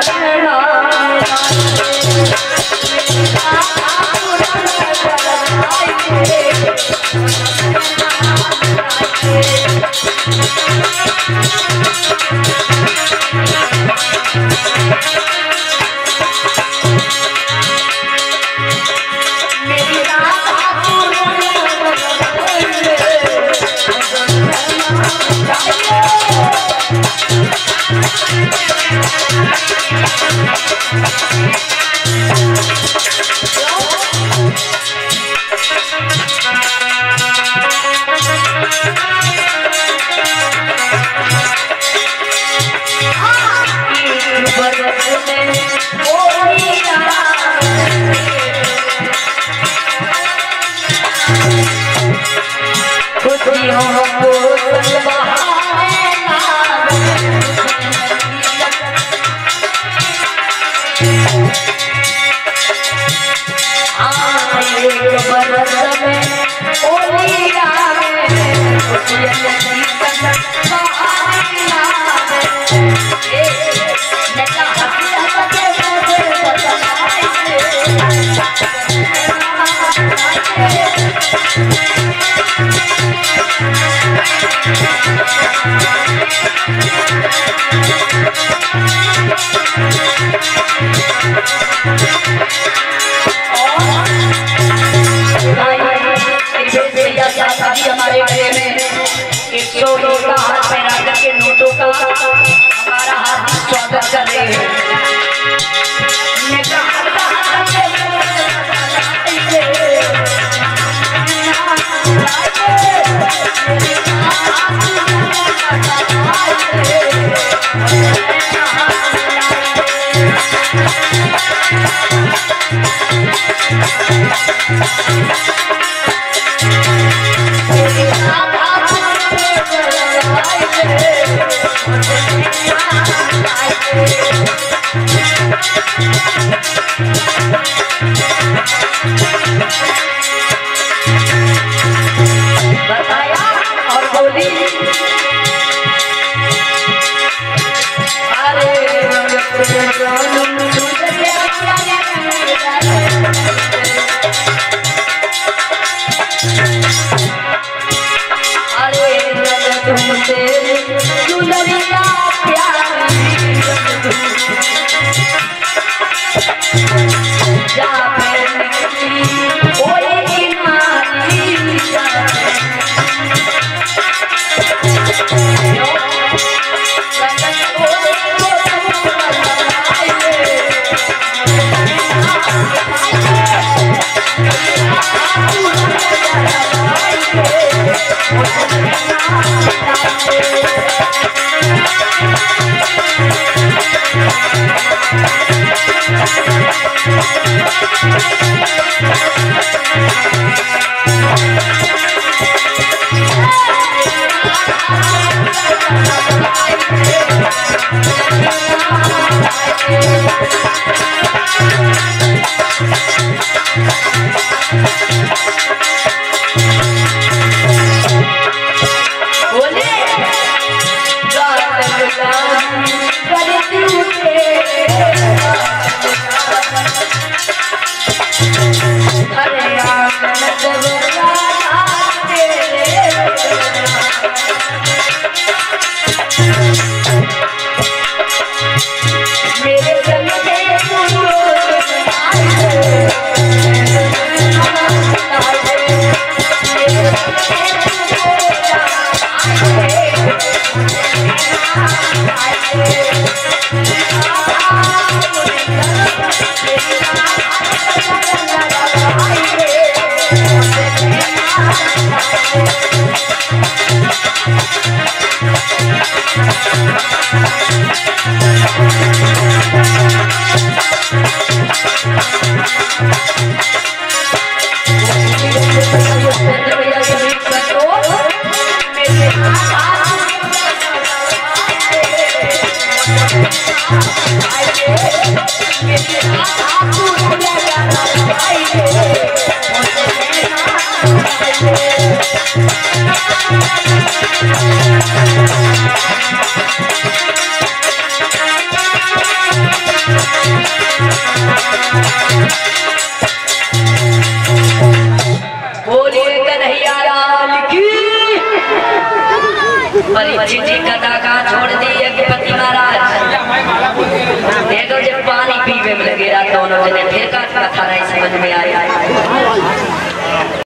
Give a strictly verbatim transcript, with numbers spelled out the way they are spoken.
हमारे घरे में एक सौ का हाथ फैला के नोटों का हमारा हाथ स्वागत कर रहे हैं। बताया और बोली अरे अरे तुमसे दुनिया प्यारी जा Thank you. बोलिए कन्हैया लाल की। परीक्षित जी कथा का छोड़ दिए कि पति महाराज देखो जब पानी पीवे में लगे रहा दोनों जने फिर का कथा नहीं समझ में आया।